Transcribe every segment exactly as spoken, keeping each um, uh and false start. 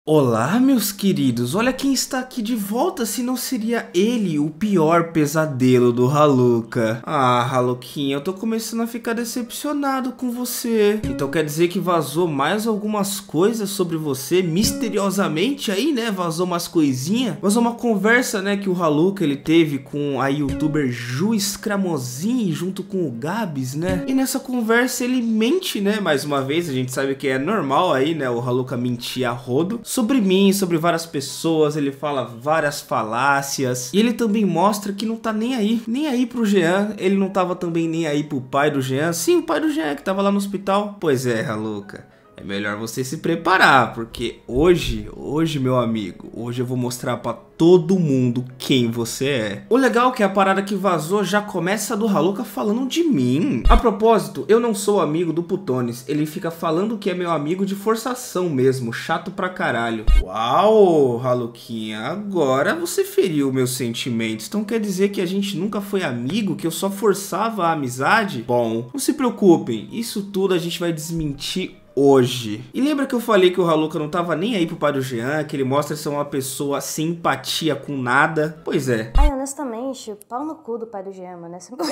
Olá, meus queridos, olha quem está aqui de volta, se não seria ele o pior pesadelo do Haluka. Ah, Haluquinha, eu tô começando a ficar decepcionado com você. Então quer dizer que vazou mais algumas coisas sobre você, misteriosamente aí, né? Vazou umas coisinhas. Vazou uma conversa, né, que o Haluka ele teve com a youtuber Ju Scramozin junto com o Gabs, né? E nessa conversa ele mente, né? Mais uma vez, a gente sabe que é normal aí, né? O Haluka mentir a rodo. Sobre mim, sobre várias pessoas, ele fala várias falácias. E ele também mostra que não tá nem aí, nem aí pro Jean. Ele não tava também nem aí pro pai do Jean. Sim, o pai do Jean que tava lá no hospital. Pois é, Haluka. É melhor você se preparar, porque hoje, hoje, meu amigo, hoje eu vou mostrar pra todo mundo quem você é. O legal é que a parada que vazou já começa do Haluka falando de mim. A propósito, eu não sou amigo do Putones, ele fica falando que é meu amigo de forçação mesmo, chato pra caralho. Uau, Haluquinha, agora você feriu meus sentimentos, então quer dizer que a gente nunca foi amigo, que eu só forçava a amizade? Bom, não se preocupem, isso tudo a gente vai desmentir hoje. E lembra que eu falei que o Haluka não tava nem aí pro pai do Jean, que ele mostra ser uma pessoa sem empatia com nada? Pois é. Ai, honestamente, pau no cu do pai do Jean, mano. Essa...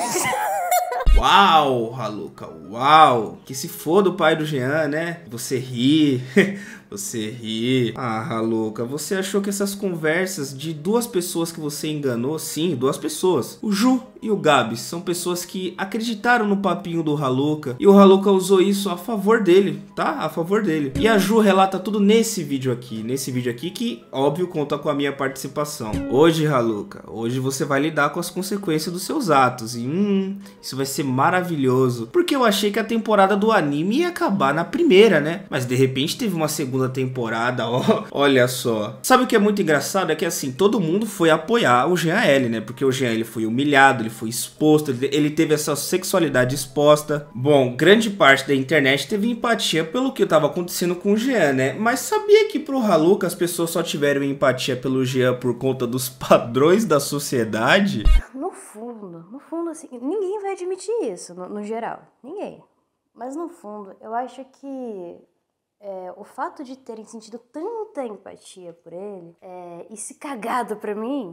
Uau, Haluka, uau. Que se foda o pai do Jean, né? Você ri, você ri. Ah, Haluka, você achou que essas conversas de duas pessoas que você enganou, sim, duas pessoas, o Ju e o Gabs, são pessoas que acreditaram no papinho do Haluka, e o Haluka usou isso a favor dele, tá? A favor dele. E a Ju relata tudo nesse vídeo aqui, nesse vídeo aqui que, óbvio, conta com a minha participação. Hoje, Haluka, hoje você vai lidar com as consequências dos seus atos, e hum, isso vai ser maravilhoso, porque eu achei que a temporada do anime ia acabar na primeira, né? Mas de repente teve uma segunda temporada, ó, olha só. Sabe o que é muito engraçado? É que assim, todo mundo foi apoiar o Jean L, né? Porque o Jean ele foi humilhado, ele foi exposto, ele teve essa sexualidade exposta. Bom, grande parte da internet teve empatia pelo que estava acontecendo com o Jean, né? Mas sabia que pro Haluka as pessoas só tiveram empatia pelo Jean por conta dos padrões da sociedade? No fundo, no fundo, assim, ninguém vai admitir isso, no, no geral. Ninguém. Mas no fundo, eu acho que é, o fato de terem sentido tanta empatia por ele é, e se cagado pra mim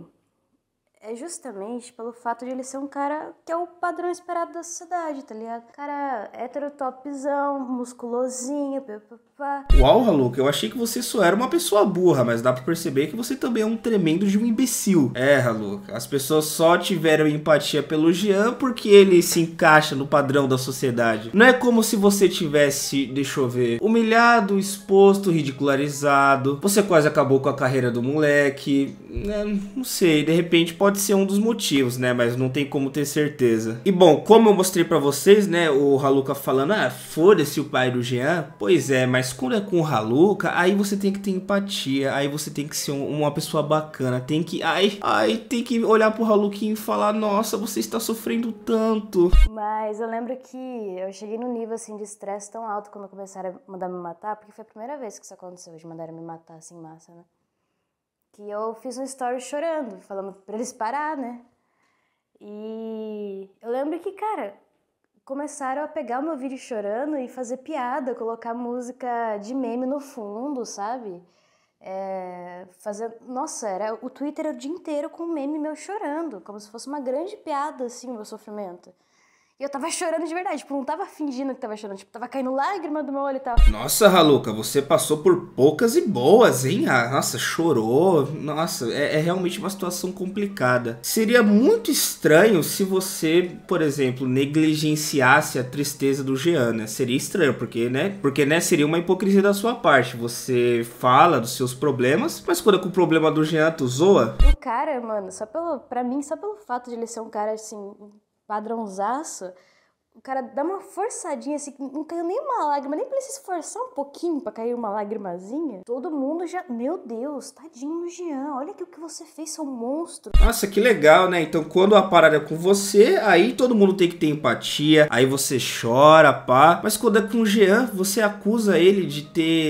é justamente pelo fato de ele ser um cara que é o padrão esperado da sociedade, tá ligado? Cara hétero topzão, musculosinho, papapá. Uau, Haluka, eu achei que você só era uma pessoa burra, mas dá pra perceber que você também é um tremendo de um imbecil. É, Haluka, as pessoas só tiveram empatia pelo Jean porque ele se encaixa no padrão da sociedade. Não é como se você tivesse, deixa eu ver, humilhado, exposto, ridicularizado. Você quase acabou com a carreira do moleque. É, não sei, de repente pode ser um dos motivos, né? Mas não tem como ter certeza. E bom, como eu mostrei pra vocês, né? O Haluka falando, ah, foda-se o pai do Jean. Pois é, mas quando é com o Haluka, aí você tem que ter empatia. Aí você tem que ser um, uma pessoa bacana. Tem que, ai, ai, tem que olhar pro Haluquinho e falar, nossa, você está sofrendo tanto. Mas eu lembro que eu cheguei num nível, assim, de estresse tão alto quando começaram a mandar me matar. Porque foi a primeira vez que isso aconteceu, de mandaram me matar, assim, massa, né? Que eu fiz um story chorando, falando pra eles parar, né? E eu lembro que, cara, começaram a pegar o meu vídeo chorando e fazer piada, colocar música de meme no fundo, sabe? É, fazer... Nossa, era o Twitter o dia inteiro com meme meu chorando, como se fosse uma grande piada, assim, o meu sofrimento. E eu tava chorando de verdade, tipo, não tava fingindo que tava chorando, tipo, tava caindo lágrima do meu olho e tal. Nossa, Haluka, você passou por poucas e boas, hein? Ah, nossa, chorou. Nossa, é, é realmente uma situação complicada. Seria muito estranho se você, por exemplo, negligenciasse a tristeza do Jean, né? Seria estranho, porque, né? Porque, né, seria uma hipocrisia da sua parte. Você fala dos seus problemas, mas quando é com o problema do Jean, tu zoa? O cara, mano, só pelo... Pra mim, só pelo fato de ele ser um cara, assim... padrãozaço, o cara dá uma forçadinha assim, não caiu nem uma lágrima, nem pra ele se esforçar um pouquinho pra cair uma lagrimazinha. Todo mundo já, meu Deus, tadinho do Jean, olha que o que você fez, seu monstro. Nossa, que legal, né? Então quando a parada é com você, aí todo mundo tem que ter empatia, aí você chora, pá. Mas quando é com o Jean, você acusa ele de ter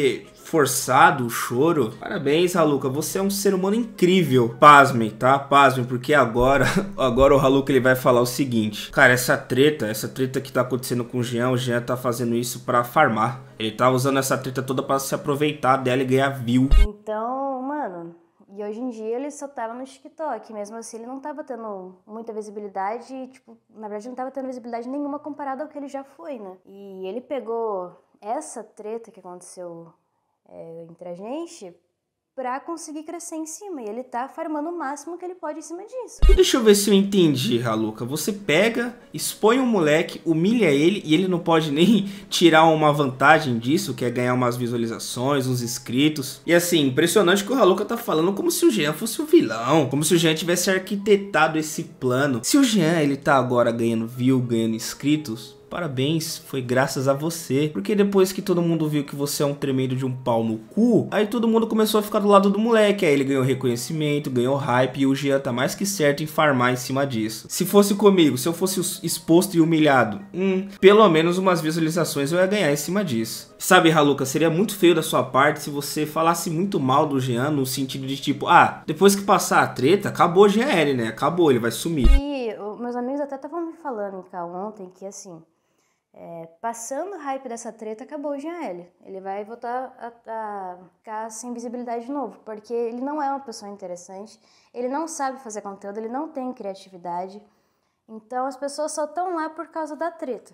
forçado o choro. Parabéns, Haluka, você é um ser humano incrível. Pasmem, tá? Pasmem, porque agora, agora o Haluka ele vai falar o seguinte. Cara, essa treta, essa treta que tá acontecendo com o Jean, o Jean tá fazendo isso pra farmar. Ele tá usando essa treta toda pra se aproveitar dela e ganhar view. Então, mano, e hoje em dia ele só tava no TikTok. Mesmo assim, ele não tava tendo muita visibilidade. Tipo, na verdade, não tava tendo visibilidade nenhuma comparado ao que ele já foi, né? E ele pegou essa treta que aconteceu é, entre a gente pra conseguir crescer em cima. E ele tá farmando o máximo que ele pode em cima disso. Deixa eu ver se eu entendi, Haluka. Você pega, expõe um moleque, humilha ele e ele não pode nem tirar uma vantagem disso, que é ganhar umas visualizações, uns inscritos. E assim, impressionante que o Haluka tá falando como se o Jean fosse o vilão, como se o Jean tivesse arquitetado esse plano. Se o Jean, ele tá agora ganhando view, ganhando inscritos, parabéns, foi graças a você. Porque depois que todo mundo viu que você é um tremendo de um pau no cu, aí todo mundo começou a ficar do lado do moleque. Aí ele ganhou reconhecimento, ganhou hype e o Jean tá mais que certo em farmar em cima disso. Se fosse comigo, se eu fosse exposto e humilhado, hum, pelo menos umas visualizações eu ia ganhar em cima disso. Sabe, Haluka, seria muito feio da sua parte se você falasse muito mal do Jean no sentido de tipo, ah, depois que passar a treta, acabou o G L, né? Acabou, ele vai sumir. E o, meus amigos até estavam me falando cá ontem que assim, É, passando o hype dessa treta, acabou o Jean L. Ele vai voltar a, a ficar sem visibilidade de novo, porque ele não é uma pessoa interessante, ele não sabe fazer conteúdo, ele não tem criatividade. Então as pessoas só estão lá por causa da treta.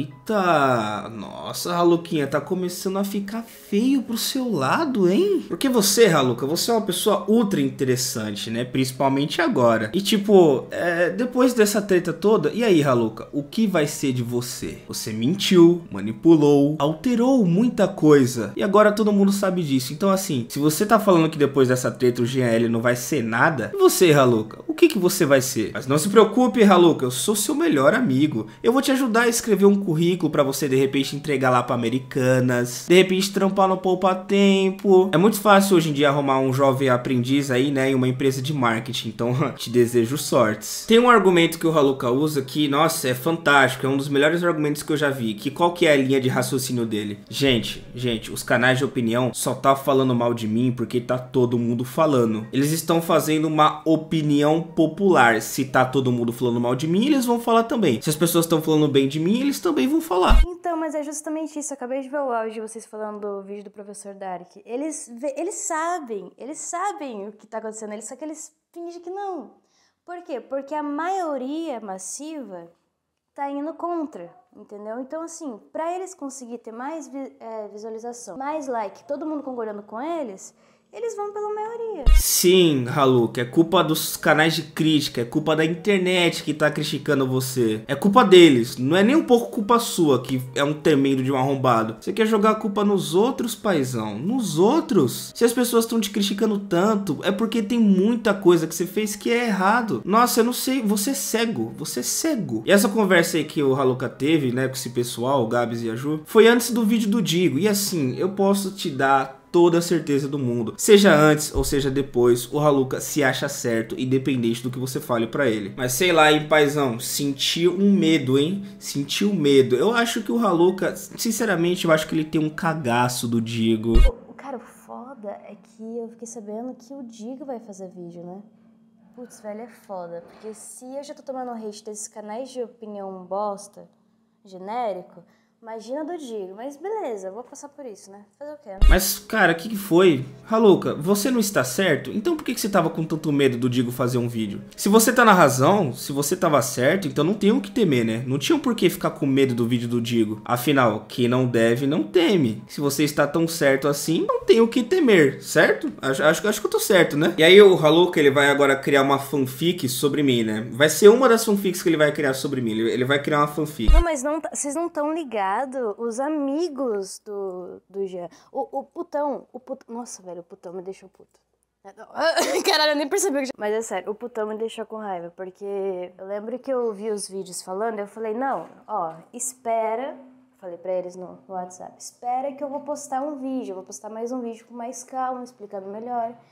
Eita, nossa, Haluquinha, tá começando a ficar feio pro seu lado, hein? Porque você, Haluka, você é uma pessoa ultra interessante, né? Principalmente agora. E tipo, é, depois dessa treta toda, e aí, Haluka, o que vai ser de você? Você mentiu, manipulou, alterou muita coisa. E agora todo mundo sabe disso. Então assim, se você tá falando que depois dessa treta o Jean L não vai ser nada, e você, Haluka, o que que você vai ser? Mas não se preocupe, Haluka, eu sou seu melhor amigo. Eu vou te ajudar a escrever um currículo pra você de repente entregar lá pra Americanas, de repente trampar no Poupa Tempo. É muito fácil hoje em dia arrumar um jovem aprendiz aí, né, em uma empresa de marketing, então te desejo sortes. Tem um argumento que o Haluka usa que, nossa, é fantástico, é um dos melhores argumentos que eu já vi, que qual que é a linha de raciocínio dele? Gente, gente, os canais de opinião só tá falando mal de mim porque tá todo mundo falando. Eles estão fazendo uma opinião popular. Se tá todo mundo falando mal de mim, eles vão falar também. Se as pessoas estão falando bem de mim, eles também vão falar. Então, mas é justamente isso. Eu acabei de ver o áudio de vocês falando do vídeo do professor Dark. Eles, eles sabem, eles sabem o que tá acontecendo, eles, só que eles fingem que não. Por quê? Porque a maioria massiva tá indo contra, entendeu? Então, assim, pra eles conseguir ter mais é, visualização, mais like, todo mundo concordando com eles, eles vão pela maioria. Sim, Haluka, é culpa dos canais de crítica, é culpa da internet que tá criticando você. É culpa deles, não é nem um pouco culpa sua, que é um tremendo de um arrombado. Você quer jogar a culpa nos outros, paizão? Nos outros? Se as pessoas estão te criticando tanto, é porque tem muita coisa que você fez que é errado. Nossa, eu não sei, você é cego, você é cego. E essa conversa aí que o Haluka teve, né, com esse pessoal, o Gabs e a Ju, foi antes do vídeo do Digo. E assim, eu posso te dar toda a certeza do mundo, seja antes ou seja depois, o Haluka se acha certo, independente do que você fale pra ele. Mas sei lá, hein, paizão, senti um medo, hein, senti um medo. Eu acho que o Haluka, sinceramente, eu acho que ele tem um cagaço do Digo. O cara, o foda é que eu fiquei sabendo que o Digo vai fazer vídeo, né? Putz, velho, é foda, porque se eu já tô tomando hate desses canais de opinião bosta, genérico, imagina do Digo, mas beleza, eu vou passar por isso, né? Fazer o quê? Mas, cara, o que que foi? Haluka, você não está certo? Então por que que você tava com tanto medo do Digo fazer um vídeo? Se você tá na razão, se você tava certo, então não tem o que temer, né? Não tinha por que ficar com medo do vídeo do Digo. Afinal, quem não deve, não teme. Se você está tão certo assim, não tem o que temer, certo? Acho, acho, acho que eu tô certo, né? E aí o Haluka, ele vai agora criar uma fanfic sobre mim, né? Vai ser uma das fanfics que ele vai criar sobre mim. Ele, ele vai criar uma fanfic. Não, mas não, vocês não estão ligados. Os amigos do, do Jean. O, o putão, o putão. Nossa, velho, o putão me deixou puto. Caralho, eu nem percebi que... Mas é sério, o putão me deixou com raiva, porque eu lembro que eu vi os vídeos falando, eu falei, não, ó, espera, falei pra eles no, no WhatsApp, espera que eu vou postar um vídeo, eu vou postar mais um vídeo com mais calma, explicando melhor.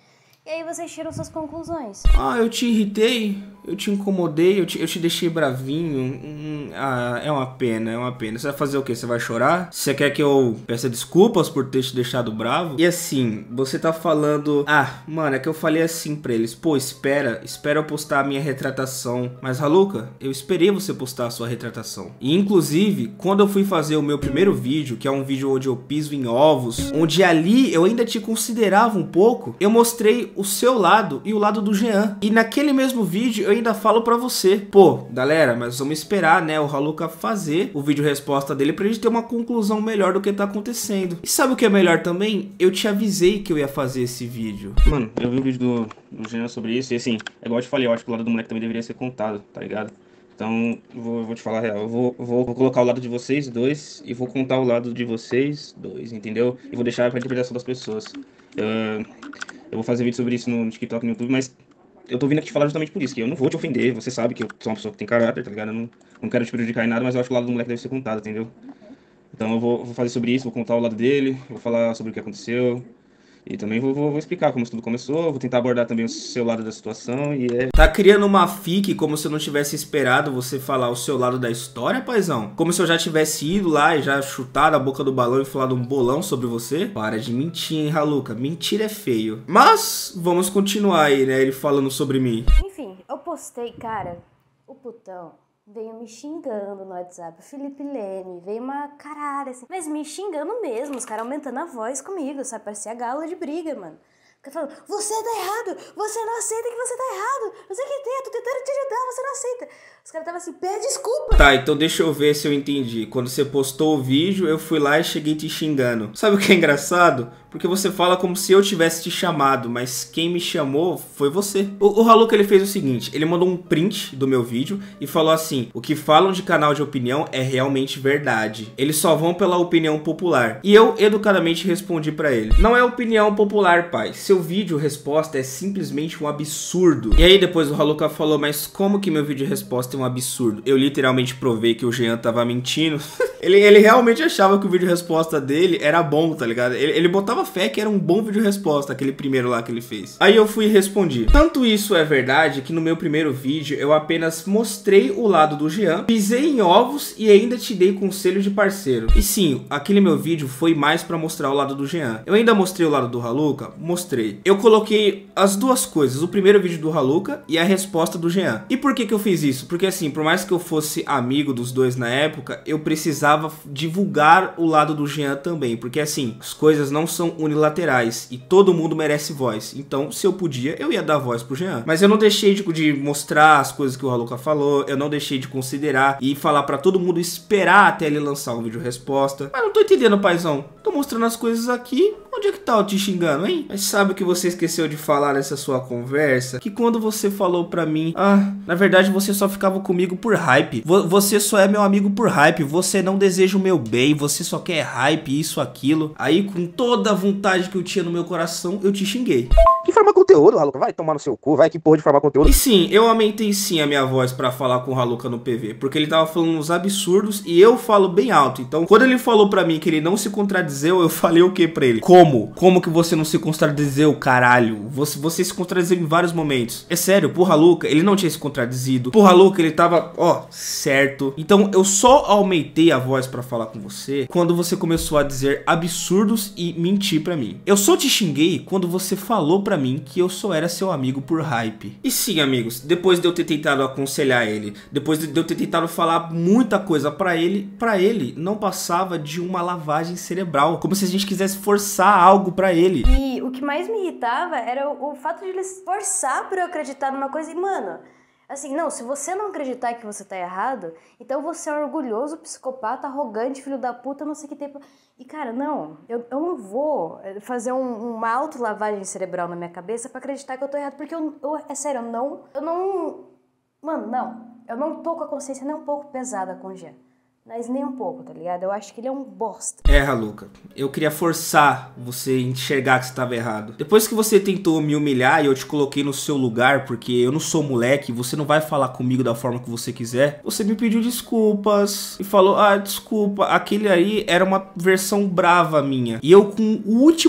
E aí vocês tiram suas conclusões. Ah, eu te irritei, eu te incomodei, eu te, eu te deixei bravinho. Hum, ah, é uma pena, é uma pena. Você vai fazer o quê? Você vai chorar? Você quer que eu peça desculpas por ter te deixado bravo? E assim, você tá falando... Ah, mano, é que eu falei assim pra eles. Pô, espera, espera eu postar a minha retratação. Mas, Raluca, eu esperei você postar a sua retratação. E, inclusive, quando eu fui fazer o meu primeiro vídeo, que é um vídeo onde eu piso em ovos, onde ali eu ainda te considerava um pouco, eu mostrei o seu lado e o lado do Jean. E naquele mesmo vídeo eu ainda falo pra você, pô, galera, mas vamos esperar, né, o Raluca fazer o vídeo resposta dele pra gente ter uma conclusão melhor do que tá acontecendo. E sabe o que é melhor também? Eu te avisei que eu ia fazer esse vídeo. Mano, eu vi um vídeo do, do Jean sobre isso e assim, é igual eu te falei, eu acho que o lado do moleque também deveria ser contado, tá ligado? Então, vou, vou te falar a real, eu vou, vou, vou colocar o lado de vocês dois e vou contar o lado de vocês dois, entendeu? E vou deixar pra interpretação das pessoas. Eu, eu vou fazer vídeo sobre isso no TikTok e no YouTube, mas eu tô vindo aqui te falar justamente por isso, que eu não vou te ofender, você sabe que eu sou uma pessoa que tem caráter, tá ligado? Eu não, não quero te prejudicar em nada, mas eu acho que o lado do moleque deve ser contado, entendeu? Então eu vou, vou fazer sobre isso, vou contar o lado dele, vou falar sobre o que aconteceu. E também vou, vou, vou explicar como isso tudo começou, vou tentar abordar também o seu lado da situação e é... Tá criando uma fic como se eu não tivesse esperado você falar o seu lado da história, paizão? Como se eu já tivesse ido lá e já chutado a boca do balão e falado um bolão sobre você? Para de mentir, hein, Raluca? Mentira é feio. Mas, vamos continuar aí, né, ele falando sobre mim. Enfim, eu postei, cara, o putão veio me xingando no WhatsApp, o Felipe Leme, veio uma caralho, assim, mas me xingando mesmo, os caras aumentando a voz comigo, sabe, parecia galo de briga, mano. Fica falando, você tá errado, você não aceita que você tá errado, não sei o que tem, eu tô tentando te ajudar, você não aceita. Os caras estavam assim, pede desculpa. Tá, então deixa eu ver se eu entendi. Quando você postou o vídeo, eu fui lá e cheguei te xingando. Sabe o que é engraçado? Porque você fala como se eu tivesse te chamado, mas quem me chamou foi você. O, o Raluca, ele fez o seguinte, ele mandou um print do meu vídeo e falou assim, o que falam de canal de opinião é realmente verdade. Eles só vão pela opinião popular. E eu, educadamente, respondi pra ele. Não é opinião popular, pai. Seu vídeo resposta é simplesmente um absurdo. E aí depois o Raluca falou, mas como que meu vídeo resposta é um absurdo? Eu literalmente provei que o Jean tava mentindo. ele, ele realmente achava que o vídeo resposta dele era bom, tá ligado? Ele, ele botava fé que era um bom vídeo resposta, aquele primeiro lá que ele fez. Aí eu fui e respondi. Tanto isso é verdade que no meu primeiro vídeo eu apenas mostrei o lado do Jean, pisei em ovos e ainda te dei conselho de parceiro. E sim, aquele meu vídeo foi mais pra mostrar o lado do Jean. Eu ainda mostrei o lado do Raluca? Mostrei. Eu coloquei as duas coisas, o primeiro vídeo do Raluca e a resposta do Jean. E por que que eu fiz isso? Porque assim, por mais que eu fosse amigo dos dois na época, eu precisava divulgar o lado do Jean também, porque assim, as coisas não são unilaterais e todo mundo merece voz. Então, se eu podia, eu ia dar voz pro Jean. Mas eu não deixei de, de mostrar as coisas que o Raluca falou, eu não deixei de considerar e falar pra todo mundo esperar até ele lançar um vídeo resposta. Mas não tô entendendo, paizão. Tô mostrando as coisas aqui. Onde é que tá eu te xingando, hein? Mas sabe o que você esqueceu de falar nessa sua conversa? Que quando você falou pra mim, ah, na verdade você só ficava comigo por hype. Vo você só é meu amigo por hype. Você não deseja o meu bem. Você só quer hype, isso, aquilo. Aí com toda a vontade que eu tinha no meu coração, eu te xinguei. Que forma conteúdo, Raluca? Vai tomar no seu cu, vai, que porra de formar conteúdo. E sim, eu aumentei sim a minha voz pra falar com o Raluca no P V, porque ele tava falando uns absurdos e eu falo bem alto. Então, quando ele falou pra mim que ele não se contradizeu, eu falei o que pra ele? Como? Como que você não se contradizeu, caralho? Você, você se contradizeu em vários momentos. É sério, pro Raluca, ele não tinha se contradizido. Pro Raluca, ele tava, ó, certo. Então, eu só aumentei a voz pra falar com você quando você começou a dizer absurdos e mentir pra mim. Eu só te xinguei quando você falou pra mim que eu só era seu amigo por hype. E sim, amigos, depois de eu ter tentado aconselhar ele, depois de eu ter tentado falar muita coisa pra ele, pra ele não passava de uma lavagem cerebral, como se a gente quisesse forçar algo pra ele. E o que mais me irritava era o, o fato de eles forçar pra eu acreditar numa coisa e, mano, assim, não, se você não acreditar que você tá errado, então você é um orgulhoso, psicopata, arrogante, filho da puta, não sei o que tem... E, cara, não, eu, eu não vou fazer um, uma autolavagem cerebral na minha cabeça pra acreditar que eu tô errado, porque eu, eu é sério, eu não, eu não, mano, não, eu não tô com a consciência nem um pouco pesada com o Jean. Mas nem um pouco, tá ligado? Eu acho que ele é um bosta. É, Raluca, eu queria forçar você a enxergar que você estava errado. Depois que você tentou me humilhar e eu te coloquei no seu lugar, porque eu não sou moleque, você não vai falar comigo da forma que você quiser, você me pediu desculpas e falou, ah, desculpa, aquele aí era uma versão brava minha. E eu, com o último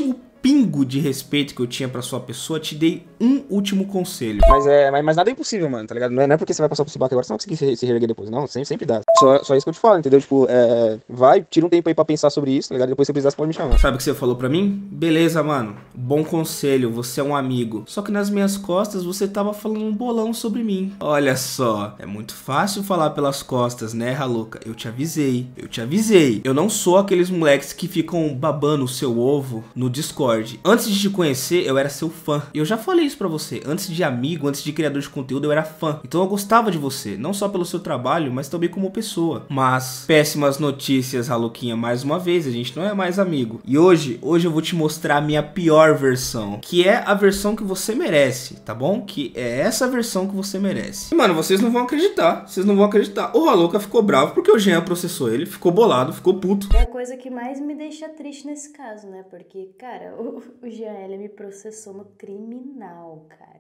pingo de respeito que eu tinha pra sua pessoa, te dei um último conselho. Mas é, mas, mas nada é impossível, mano, tá ligado? Não é, não é porque você vai passar por esse baque agora, você não vai conseguir se, se reerguer depois, não, sempre, sempre dá. Só, só isso que eu te falo, entendeu? Tipo, é, vai, tira um tempo aí pra pensar sobre isso, tá ligado? Depois se você precisar, você pode me chamar. Sabe o que você falou pra mim? Beleza, mano, bom conselho, você é um amigo. Só que nas minhas costas você tava falando um bolão sobre mim. Olha só, é muito fácil falar pelas costas, né, Haluka? Eu te avisei, eu te avisei. Eu não sou aqueles moleques que ficam babando o seu ovo no Discord. Antes de te conhecer, eu era seu fã. E eu já falei isso pra você. Antes de amigo, antes de criador de conteúdo, eu era fã. Então eu gostava de você. Não só pelo seu trabalho, mas também como pessoa. Mas, péssimas notícias, Haluquinha. Mais uma vez, a gente não é mais amigo. E hoje, hoje eu vou te mostrar a minha pior versão. Que é a versão que você merece, tá bom? Que é essa versão que você merece. E, mano, vocês não vão acreditar. Vocês não vão acreditar. O Haluka ficou bravo porque o Jean processou ele. Ficou bolado, ficou puto. É a coisa que mais me deixa triste nesse caso, né? Porque, cara, o, o Jean, ele me processou no criminal, cara.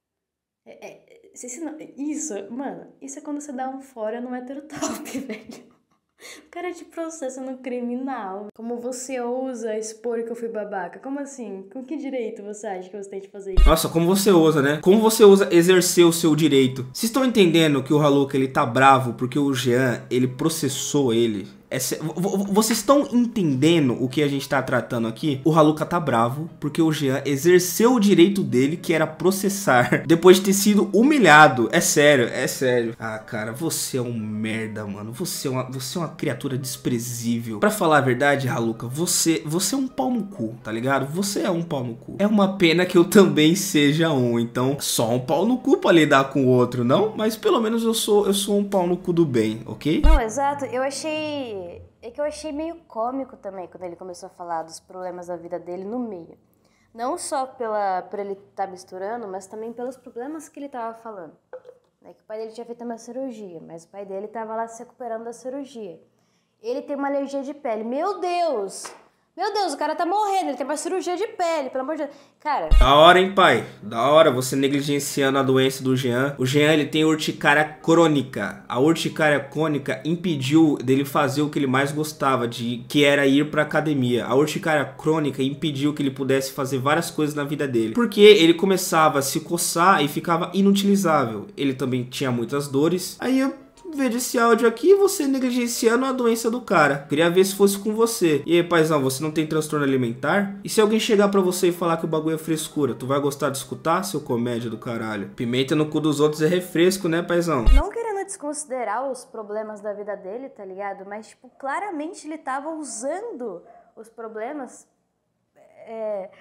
É, é, isso, isso, mano, isso é quando você dá um fora no hétero top, velho. O cara te processa no criminal. Como você ousa expor que eu fui babaca? Como assim? Com que direito você acha que você tem de fazer isso? Nossa, como você ousa, né? Como você ousa exercer o seu direito? Vocês estão entendendo que o Haluka, ele tá bravo porque o Jean, ele processou ele? É, vocês estão entendendo o que a gente tá tratando aqui? O Haluka tá bravo porque o Jean exerceu o direito dele, que era processar, depois de ter sido humilhado. É sério, é sério. Ah, cara, você é um merda, mano. Você é uma, você é uma criatura desprezível. Pra falar a verdade, Haluka, você, você é um pau no cu, tá ligado? Você é um pau no cu. É uma pena que eu também seja um, então só um pau no cu pra lidar com o outro, não? Mas pelo menos eu sou, eu sou um pau no cu do bem, ok? Não, exato. Eu achei... É que eu achei meio cômico também quando ele começou a falar dos problemas da vida dele no meio. Não só pela, por ele estar tá misturando, mas também pelos problemas que ele estava falando. É que o pai dele tinha feito uma cirurgia, mas o pai dele estava lá se recuperando da cirurgia. Ele tem uma alergia de pele. Meu Deus! Meu Deus, o cara tá morrendo, ele tem uma cirurgia de pele, pelo amor de Deus. Cara... Da hora, hein, pai? Da hora você negligenciando a doença do Jean. O Jean, ele tem urticária crônica. A urticária crônica impediu dele fazer o que ele mais gostava, de que era ir pra academia. A urticária crônica impediu que ele pudesse fazer várias coisas na vida dele. Porque ele começava a se coçar e ficava inutilizável. Ele também tinha muitas dores. Aí eu... veja esse áudio aqui, você negligenciando a doença do cara. Queria ver se fosse com você. E aí, paizão, você não tem transtorno alimentar? E se alguém chegar pra você e falar que o bagulho é frescura, tu vai gostar de escutar, seu comédia do caralho? Pimenta no cu dos outros é refresco, né, paizão? Não querendo desconsiderar os problemas da vida dele, tá ligado? Mas, tipo, claramente ele tava usando os problemas... É...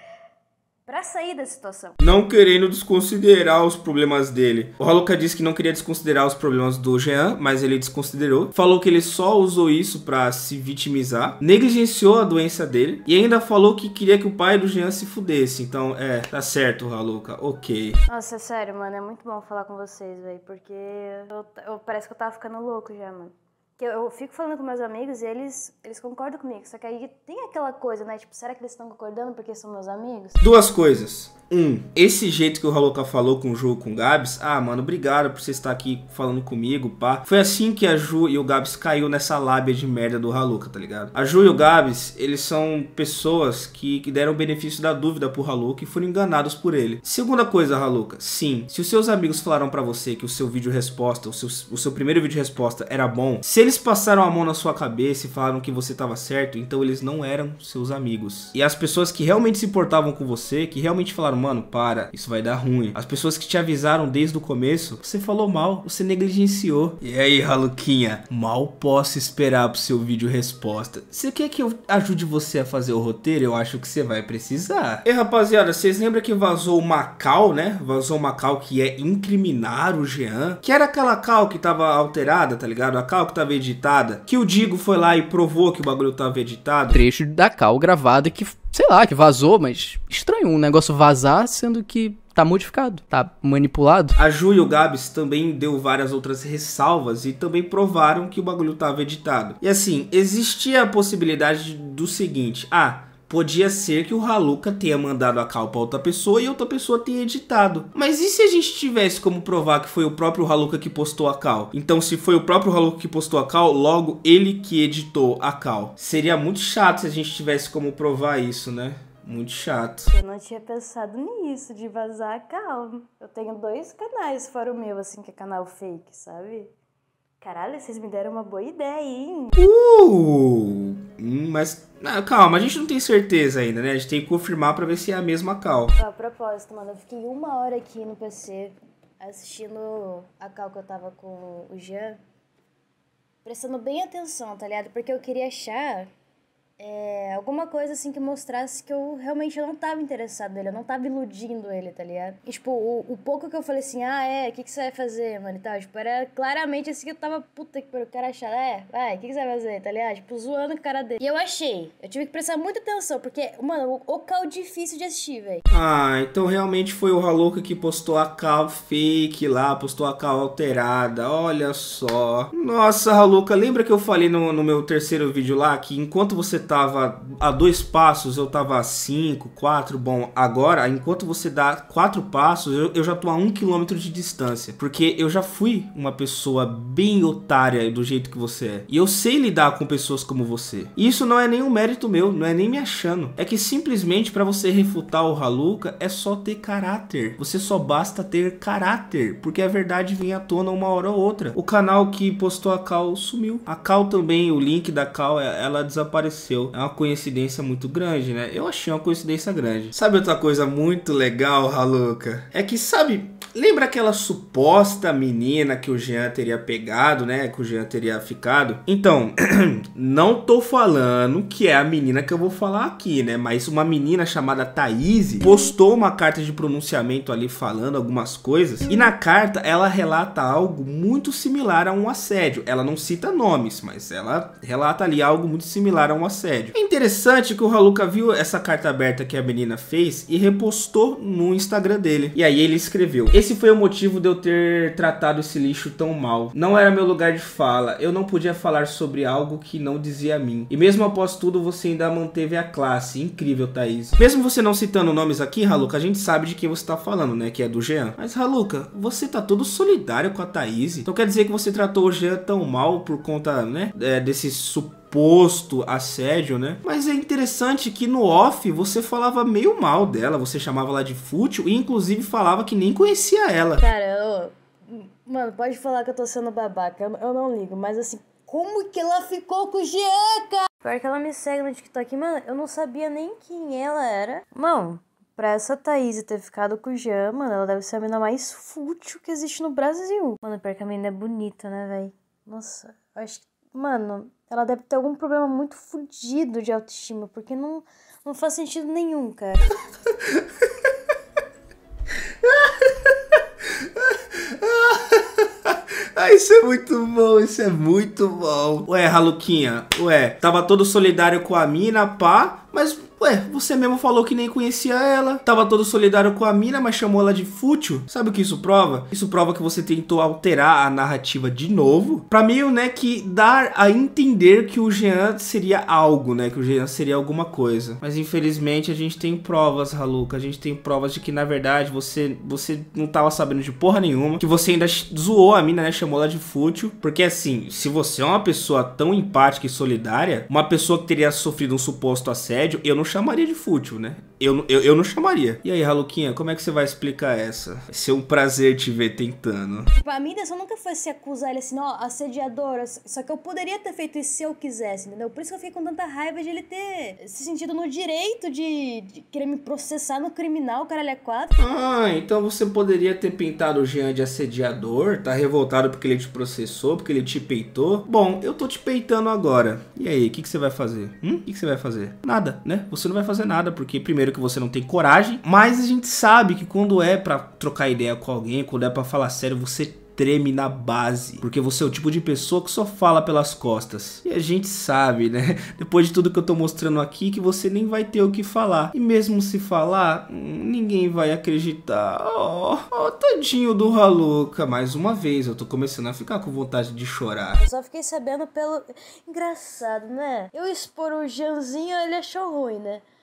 pra sair da situação. Não querendo desconsiderar os problemas dele. O Haluka disse que não queria desconsiderar os problemas do Jean, mas ele desconsiderou. Falou que ele só usou isso pra se vitimizar. Negligenciou a doença dele. E ainda falou que queria que o pai do Jean se fudesse. Então, é, tá certo, Haluka. Ok. Nossa, é sério, mano. É muito bom falar com vocês, velho. Porque eu, eu, parece que eu tava ficando louco já, mano. Que eu, eu fico falando com meus amigos e eles, eles concordam comigo. Só que aí tem aquela coisa, né? Tipo, será que eles estão concordando porque são meus amigos? Duas coisas. Um, esse jeito que o Haluka falou com o Ju e com o Gabs, ah, mano, obrigado por você estar aqui falando comigo, pá. Foi assim que a Ju e o Gabs caiu nessa lábia de merda do Haluka, tá ligado? A Ju e o Gabs, eles são pessoas que, que deram o benefício da dúvida pro Haluka e foram enganados por ele. Segunda coisa, Haluka, sim, se os seus amigos falaram pra você que o seu vídeo resposta, o seu, o seu primeiro vídeo resposta era bom, se eles passaram a mão na sua cabeça e falaram que você tava certo, então eles não eram seus amigos. E as pessoas que realmente se importavam com você, que realmente falaram, mano, para, isso vai dar ruim. As pessoas que te avisaram desde o começo, você falou mal, você negligenciou. E aí, Haluquinha, mal posso esperar pro seu vídeo resposta. Você quer que eu ajude você a fazer o roteiro? Eu acho que você vai precisar. E rapaziada, vocês lembram que vazou uma call, né? Vazou uma call que é incriminar o Jean, que era aquela call que tava alterada, tá ligado? A call que tava editada, que o Digo foi lá e provou que o bagulho tava editado. Trecho da call gravada que, sei lá, que vazou, mas estranho um negócio vazar sendo que tá modificado, tá manipulado. A Ju e o Gabs também deu várias outras ressalvas e também provaram que o bagulho tava editado. E assim, existia a possibilidade do seguinte, ah, podia ser que o Haluka tenha mandado a call pra outra pessoa e outra pessoa tenha editado. Mas e se a gente tivesse como provar que foi o próprio Haluka que postou a call? Então se foi o próprio Haluka que postou a call, logo ele que editou a call. Seria muito chato se a gente tivesse como provar isso, né? Muito chato. Eu não tinha pensado nisso, de vazar a Cal. Eu tenho dois canais fora o meu, assim, que é canal fake, sabe? Caralho, vocês me deram uma boa ideia, hein? Uh! Hum, mas, ah, calma, a gente não tem certeza ainda, né? A gente tem que confirmar pra ver se é a mesma Cal. A propósito, mano, eu fiquei uma hora aqui no P C assistindo a Cal que eu tava com o Jean, prestando bem atenção, tá ligado? Porque eu queria achar é, alguma coisa assim que mostrasse que eu realmente não tava interessado nele, eu não tava iludindo ele, tá ligado? E, tipo, o, o pouco que eu falei assim, ah, é, o que, que você vai fazer, mano, e tal, tipo, era claramente assim que eu tava, puta que pariu, o cara achar, é, vai, o que, que você vai fazer, tá ligado? Tipo, zoando com a cara dele. E eu achei, eu tive que prestar muita atenção, porque, mano, o, o Cal difícil de assistir, velho. Ah, então realmente foi o Haluka que postou a Cal fake lá, postou a Cal alterada, olha só. Nossa, Haluka, lembra que eu falei no, no meu terceiro vídeo lá, que enquanto você tava a dois passos, eu tava a cinco, quatro, bom, agora, enquanto você dá quatro passos, eu, eu já tô a um quilômetro de distância, porque eu já fui uma pessoa bem otária do jeito que você é, e eu sei lidar com pessoas como você. E isso não é nenhum mérito meu, não é nem me achando, é que simplesmente pra você refutar o Haluka é só ter caráter, você só basta ter caráter, porque a verdade vem à tona uma hora ou outra. O canal que postou a Cal sumiu, a Cal também, o link da Cal, ela desapareceu. É uma coincidência muito grande, né? Eu achei uma coincidência grande. Sabe outra coisa muito legal, Haluka? É que, sabe, lembra aquela suposta menina que o Jean teria pegado, né? Que o Jean teria ficado? Então, não tô falando que é a menina que eu vou falar aqui, né? Mas uma menina chamada Thaís postou uma carta de pronunciamento ali falando algumas coisas. E na carta ela relata algo muito similar a um assédio. Ela não cita nomes, mas ela relata ali algo muito similar a um assédio. É interessante que o Haluka viu essa carta aberta que a menina fez e repostou no Instagram dele. E aí ele escreveu: esse foi o motivo de eu ter tratado esse lixo tão mal. Não era meu lugar de fala. Eu não podia falar sobre algo que não dizia a mim. E mesmo após tudo, você ainda manteve a classe. Incrível, Thaís. Mesmo você não citando nomes aqui, Haluka, a gente sabe de quem você tá falando, né? Que é do Jean. Mas, Haluka, você tá todo solidário com a Thaís. Então quer dizer que você tratou o Jean tão mal por conta, né? É, desse suposto posto assédio, né? Mas é interessante que no off você falava meio mal dela, você chamava ela de fútil e inclusive falava que nem conhecia ela. Cara, eu... Mano, pode falar que eu tô sendo babaca, eu, eu não ligo, mas assim, como que ela ficou com o Jean, cara? Pior que ela me segue no TikTok, mano, eu não sabia nem quem ela era. Mano, pra essa Thaís ter ficado com o Jean, mano, ela deve ser a menina mais fútil que existe no Brasil. Mano, pior que a menina é bonita, né, velho? Nossa, eu acho que, mano, ela deve ter algum problema muito fodido de autoestima, porque não, não faz sentido nenhum, cara. Ah, isso é muito bom, isso é muito bom. Ué, Haluquinha, ué, tava todo solidário com a mina, pá, mas... Ué, você mesmo falou que nem conhecia ela. Tava todo solidário com a mina, mas chamou ela de fútil. Sabe o que isso prova? Isso prova que você tentou alterar a narrativa de novo. Pra meio, né, que dar a entender que o Jean seria algo, né? Que o Jean seria alguma coisa. Mas infelizmente a gente tem provas, Haluka. A gente tem provas de que na verdade você, você não tava sabendo de porra nenhuma. Que você ainda zoou a mina, né? Chamou ela de fútil. Porque assim, se você é uma pessoa tão empática e solidária, uma pessoa que teria sofrido um suposto assédio, eu não chamaria de fútil, né? Eu, eu, eu não chamaria. E aí, Haluquinha, como é que você vai explicar essa? Vai ser um prazer te ver tentando. Tipo, a minha intenção nunca foi se acusar ele assim, ó, assediadora. Só que eu poderia ter feito isso se eu quisesse, entendeu? Por isso que eu fiquei com tanta raiva de ele ter se sentido no direito de, de querer me processar no criminal, caralho, é quatro. Ah, então você poderia ter pintado o Jean de assediador, tá revoltado porque ele te processou, porque ele te peitou. Bom, eu tô te peitando agora. E aí, o que, que você vai fazer? Hum? O que, que você vai fazer? Nada, né? Você não vai fazer nada, porque primeiro que você não tem coragem, mas a gente sabe que quando é pra trocar ideia com alguém, quando é pra falar sério, você treme na base, porque você é o tipo de pessoa que só fala pelas costas. E a gente sabe, né, depois de tudo que eu tô mostrando aqui, que você nem vai ter o que falar. E mesmo se falar, ninguém vai acreditar. Oh, oh, tadinho do Haluka. Mais uma vez, eu tô começando a ficar com vontade de chorar. Eu só fiquei sabendo pelo... Engraçado, né? Eu expor o Jeanzinho, ele achou ruim, né?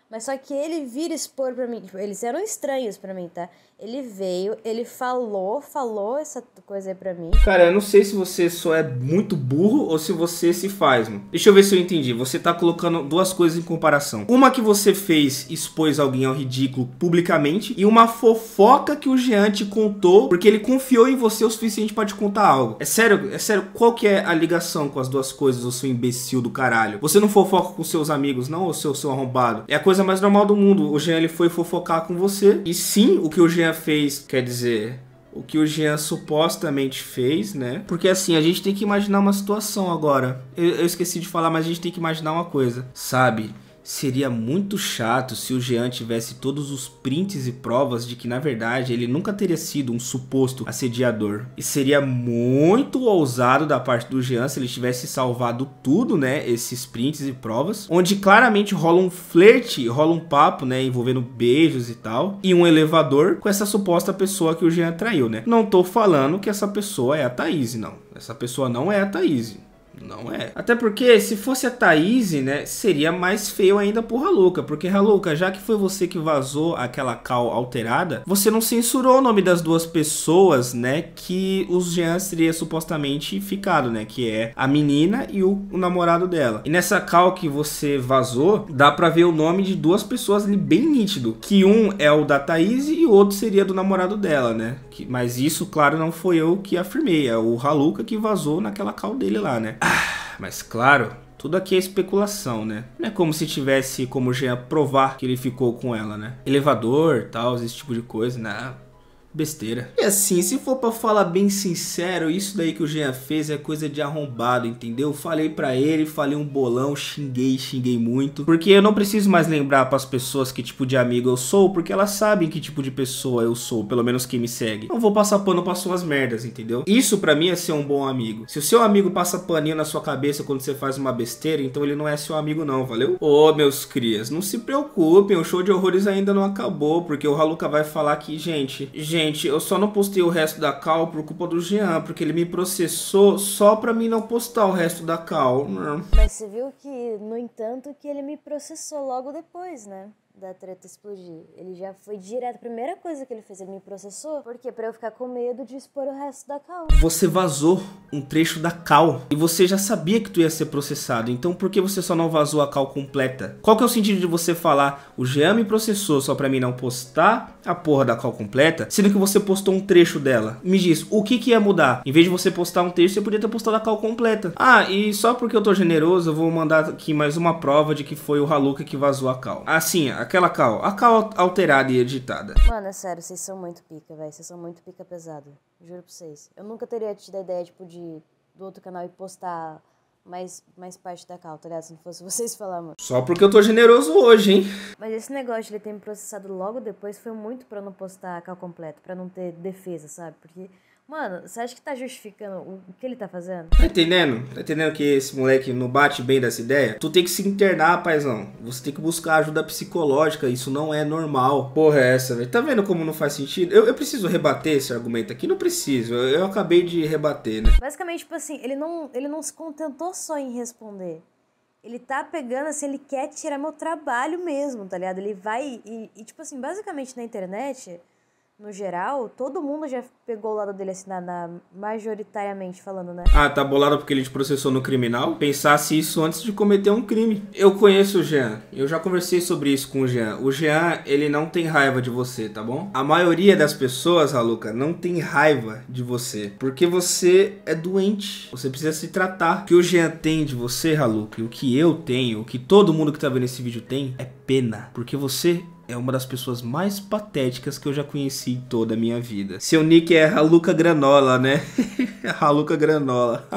Mas só que ele vira expor pra mim. Tipo, eles eram estranhos pra mim, tá? Ele veio, ele falou, falou essa coisa aí pra mim. Cara, eu não sei se você só é muito burro ou se você se faz, mano. Deixa eu ver se eu entendi. Você tá colocando duas coisas em comparação. Uma que você fez, expôs alguém ao ridículo publicamente. E uma fofoca que o Jean te contou porque ele confiou em você o suficiente pra te contar algo. É sério, é sério. Qual que é a ligação com as duas coisas, ô seu imbecil do caralho? Você não fofoca com seus amigos, não, ô seu, seu arrombado? É a coisa mais normal do mundo. O Jean, ele foi fofocar com você. E sim, o que o Jean fez, quer dizer, o que o Jean supostamente fez, né? Porque assim, a gente tem que imaginar uma situação agora. Eu, eu esqueci de falar, mas a gente tem que imaginar uma coisa, sabe? Seria muito chato se o Jean tivesse todos os prints e provas de que, na verdade, ele nunca teria sido um suposto assediador. E seria muito ousado da parte do Jean se ele tivesse salvado tudo, né? Esses prints e provas. Onde claramente rola um flerte, rola um papo, né? Envolvendo beijos e tal. E um elevador com essa suposta pessoa que o Jean traiu, né? Não tô falando que essa pessoa é a Thaís, não. Essa pessoa não é a Thaís. Não é. Até porque se fosse a Thaís, né, seria mais feio ainda pro Haluca. Porque, Haluca, já que foi você que vazou aquela call alterada, você não censurou o nome das duas pessoas, né, que os Jean teria supostamente ficado, né, que é a menina e o, o namorado dela. E nessa call que você vazou, dá pra ver o nome de duas pessoas ali bem nítido. Que um é o da Thaís e o outro seria do namorado dela, né. Que, mas isso, claro, não foi eu que afirmei. É o Haluca que vazou naquela call dele lá, né. Mas claro, tudo aqui é especulação, né? Não é como se tivesse como Jean provar que ele ficou com ela, né? Elevador, tal, esse tipo de coisa, né? Besteira. E assim, se for pra falar bem sincero, isso daí que o Jean fez é coisa de arrombado, entendeu? Falei pra ele, falei um bolão, xinguei, xinguei muito. Porque eu não preciso mais lembrar pras pessoas que tipo de amigo eu sou, porque elas sabem que tipo de pessoa eu sou, pelo menos quem me segue. Não vou passar pano pra suas merdas, entendeu? Isso pra mim é ser um bom amigo. Se o seu amigo passa paninho na sua cabeça quando você faz uma besteira, então ele não é seu amigo não, valeu? Ô, meus crias, não se preocupem, o show de horrores ainda não acabou, porque o Haluca vai falar que, gente, gente, Gente, eu só não postei o resto da call por culpa do Jean, porque ele me processou só pra mim não postar o resto da call. Mas você viu que, no entanto, que ele me processou logo depois, né? Da treta explodir. Ele já foi direto. A primeira coisa que ele fez, ele me processou. Por quê? Pra eu ficar com medo de expor o resto da call. Você vazou um trecho da call e você já sabia que tu ia ser processado. Então por que você só não vazou a call completa? Qual que é o sentido de você falar o Jean me processou só pra mim não postar a porra da call completa, sendo que você postou um trecho dela? Me diz, o que que ia mudar? Em vez de você postar um trecho, você podia ter postado a call completa. Ah, e só porque eu tô generoso, eu vou mandar aqui mais uma prova de que foi o Haluca que vazou a call. Assim, aquela call, a call alterada e editada. Mano, é sério, vocês são muito pica, velho. Vocês são muito pica pesado. Juro pra vocês. Eu nunca teria tido a ideia, tipo, de do outro canal e postar mais, mais parte da call, tá ligado? Se não fosse vocês falar, mano. Só porque eu tô generoso hoje, hein? Mas esse negócio de ele ter me processado logo depois foi muito pra eu não postar a call completa, pra não ter defesa, sabe? Porque, mano, você acha que tá justificando o que ele tá fazendo? Tá entendendo? Tá entendendo que esse moleque não bate bem dessa ideia? Tu tem que se internar, paizão. Você tem que buscar ajuda psicológica. Isso não é normal. Porra é essa, velho? Tá vendo como não faz sentido? Eu, eu preciso rebater esse argumento aqui? Não preciso. Eu, eu acabei de rebater, né? Basicamente, tipo assim, ele não, ele não se contentou só em responder. Ele tá pegando, assim, ele quer tirar meu trabalho mesmo, tá ligado? Ele vai e, e tipo assim, basicamente na internet... No geral, todo mundo já pegou o lado dele assim, na, na, majoritariamente falando, né? Ah, tá bolado porque ele te processou no criminal? Pensasse isso antes de cometer um crime. Eu conheço o Jean. Eu já conversei sobre isso com o Jean. O Jean, ele não tem raiva de você, tá bom? A maioria das pessoas, Haluca, não tem raiva de você. Porque você é doente. Você precisa se tratar. O que o Jean tem de você, Haluca, e o que eu tenho, o que todo mundo que tá vendo esse vídeo tem, é pena. Porque você... é uma das pessoas mais patéticas que eu já conheci em toda a minha vida. Seu nick é Haluca Granola, né? Haluca Granola.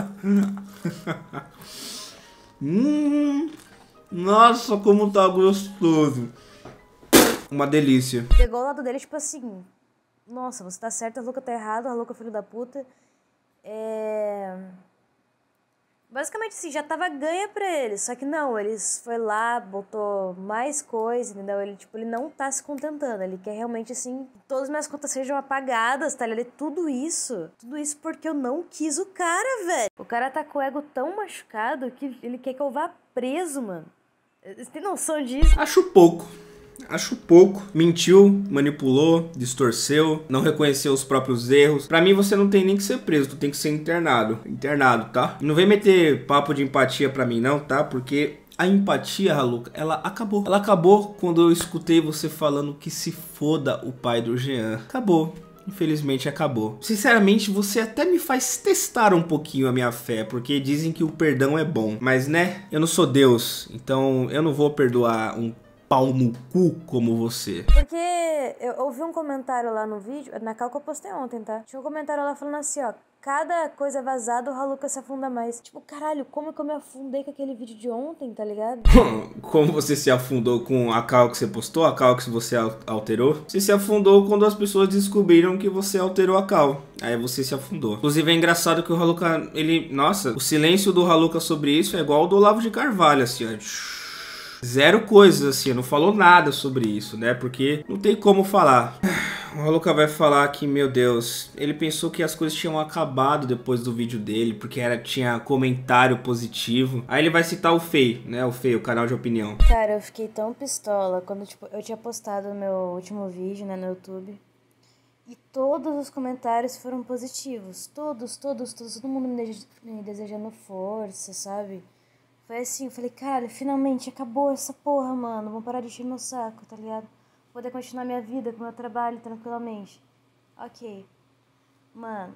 hum, nossa, como tá gostoso. Uma delícia. Pegou o lado dele, tipo assim... Nossa, você tá certo, a Haluca tá errado, a Haluca é filho da puta. É... Basicamente, assim, já tava ganha pra ele. Só que não, eles foi lá, botou mais coisa, entendeu? Ele, tipo, ele não tá se contentando. Ele quer realmente, assim, que todas as minhas contas sejam apagadas, tá ligado? Tudo isso. Tudo isso porque eu não quis o cara, velho. O cara tá com o ego tão machucado que ele quer que eu vá preso, mano. Você tem noção disso? Acho pouco. Acho pouco. Mentiu, manipulou, distorceu, não reconheceu os próprios erros. Pra mim, você não tem nem que ser preso, tu tem que ser internado. Internado, tá? E não vem meter papo de empatia pra mim, não, tá? Porque a empatia, Haluca, ela acabou. Ela acabou quando eu escutei você falando que se foda o pai do Jean. Acabou. Infelizmente acabou. Sinceramente, você até me faz testar um pouquinho a minha fé, porque dizem que o perdão é bom. Mas, né, eu não sou Deus, então eu não vou perdoar um pau no cu como você. Porque eu ouvi um comentário lá no vídeo, na cal que eu postei ontem, tá? Tinha um comentário lá falando assim, ó, cada coisa vazada o Haluca se afunda mais. Tipo, caralho, como que eu me afundei com aquele vídeo de ontem, tá ligado? Como você se afundou com a cal que você postou, a cal que você alterou? Você se afundou quando as pessoas descobriram que você alterou a cal. Aí você se afundou. Inclusive é engraçado que o Haluca, ele... Nossa, o silêncio do Haluca sobre isso é igual ao do Olavo de Carvalho, assim, ó. Zero coisas, assim, não falou nada sobre isso, né? Porque não tem como falar. O Haluca vai falar que, meu Deus, ele pensou que as coisas tinham acabado depois do vídeo dele, porque era, tinha comentário positivo. Aí ele vai citar o Fei, né? O Fei, o canal de opinião. Cara, eu fiquei tão pistola quando, tipo, eu tinha postado o meu último vídeo, né, no YouTube. E todos os comentários foram positivos. Todos, todos, todos. Todo mundo me, de- me desejando força, sabe? Foi assim, eu falei, cara, finalmente acabou essa porra, mano. Vou parar de encher meu saco, tá ligado? Vou poder continuar minha vida com meu trabalho tranquilamente. Ok. Mano,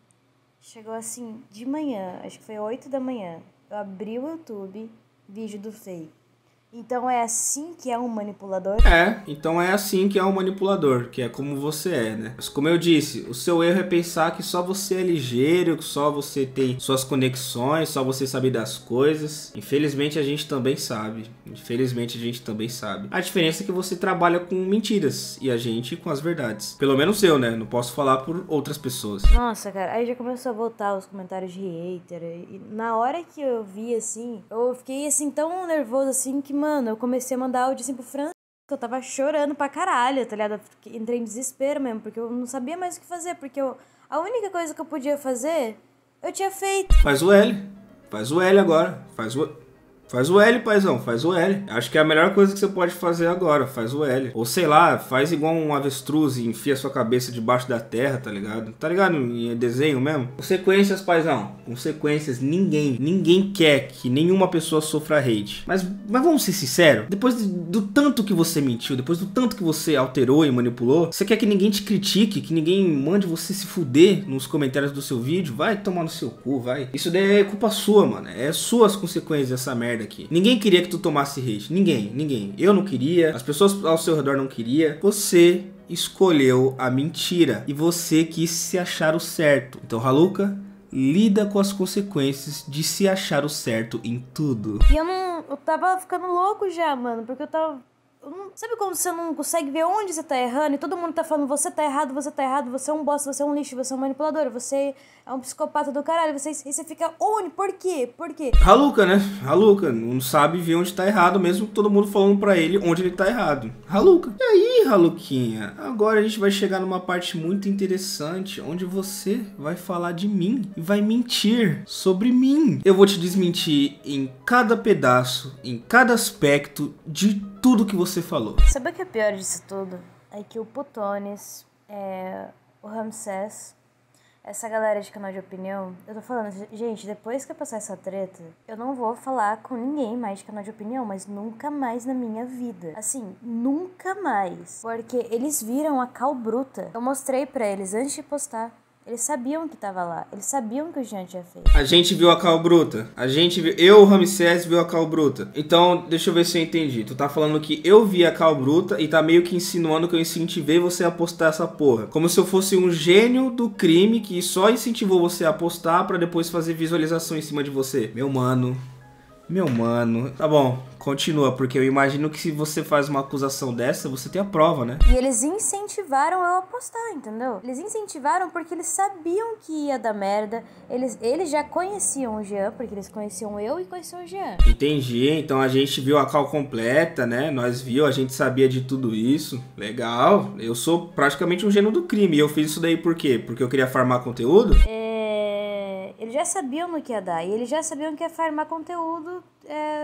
chegou assim, de manhã, acho que foi oito da manhã. Eu abri o YouTube, vídeo do Fei. Então é assim que é um manipulador? É, então é assim que é um manipulador, que é como você é, né? Mas como eu disse, o seu erro é pensar que só você é ligeiro, que só você tem suas conexões, só você sabe das coisas. Infelizmente a gente também sabe. Infelizmente a gente também sabe. A diferença é que você trabalha com mentiras e a gente com as verdades. Pelo menos eu, né? Não posso falar por outras pessoas. Nossa, cara, aí já começou a voltar os comentários de hater. E na hora que eu vi, assim, eu fiquei, assim, tão nervoso, assim, que, mano, eu comecei a mandar áudio, assim, pro Fran, que eu tava chorando pra caralho, tá ligado? Eu fiquei- entrei em desespero mesmo, porque eu não sabia mais o que fazer, porque eu, a única coisa que eu podia fazer, eu tinha feito. Faz o L. Faz o L agora. Faz o... Faz o L, paizão, faz o L. Acho que é a melhor coisa que você pode fazer agora, faz o L. Ou sei lá, faz igual um avestruz e enfia sua cabeça debaixo da terra, tá ligado? Tá ligado em desenho mesmo? Consequências, paizão. Consequências, ninguém, ninguém quer que nenhuma pessoa sofra hate. Mas, mas vamos ser sinceros, depois de- do tanto que você mentiu, depois do tanto que você alterou e manipulou, você quer que ninguém te critique, que ninguém mande você se fuder nos comentários do seu vídeo? Vai tomar no seu cu, vai. Isso daí é culpa sua, mano. É suas consequências dessa merda aqui. Ninguém queria que tu tomasse hate. Ninguém, ninguém. Eu não queria. As pessoas ao seu redor não queriam. Você escolheu a mentira. E você quis se achar o certo. Então, Haluca, lida com as consequências de se achar o certo em tudo. E eu não, eu tava ficando louco já, mano, porque eu tava... eu não- sabe quando você não consegue ver onde você tá errando e todo mundo tá falando você tá errado, você tá errado, você é um bosta, você é um lixo, você é um manipulador, você é um psicopata do caralho, você, e você fica onde? Por quê? Por quê? Haluca, né? Haluca não sabe ver onde tá errado, mesmo todo mundo falando pra ele onde ele tá errado. Haluca. E aí, Haluquinha? Agora a gente vai chegar numa parte muito interessante, onde você vai falar de mim e vai mentir sobre mim. Eu vou te desmentir em cada pedaço, em cada aspecto de tudo que você falou. Sabe o que é pior disso tudo? É que o Putones, é, o Ramsés, essa galera de canal de opinião, eu tô falando, gente, depois que eu passar essa treta, eu não vou falar com ninguém mais de canal de opinião, mas nunca mais na minha vida. Assim, nunca mais. Porque eles viram a cal bruta. Eu mostrei pra eles antes de postar. Eles sabiam que tava lá. Eles sabiam que o Jean tinha feito. A gente viu a cal bruta. A gente viu... Eu, o Ramsés, viu a cal bruta. Então, deixa eu ver se eu entendi. Tu tá falando que eu vi a cal bruta e tá meio que insinuando que eu incentivei você a postar essa porra. Como se eu fosse um gênio do crime que só incentivou você a postar pra depois fazer visualização em cima de você. Meu mano... Meu mano... Tá bom, continua, porque eu imagino que se você faz uma acusação dessa, você tem a prova, né? E eles incentivaram eu a postar, entendeu? Eles incentivaram porque eles sabiam que ia dar merda. Eles, eles já conheciam o Jean, porque eles conheciam eu e conheciam o Jean. Entendi, então a gente viu a cal completa, né? Nós viu, a gente sabia de tudo isso. Legal, eu sou praticamente um gênio do crime. E eu fiz isso daí por quê? Porque eu queria farmar conteúdo? É... Eles já sabiam no que ia dar. E eles já sabiam que ia farmar conteúdo é,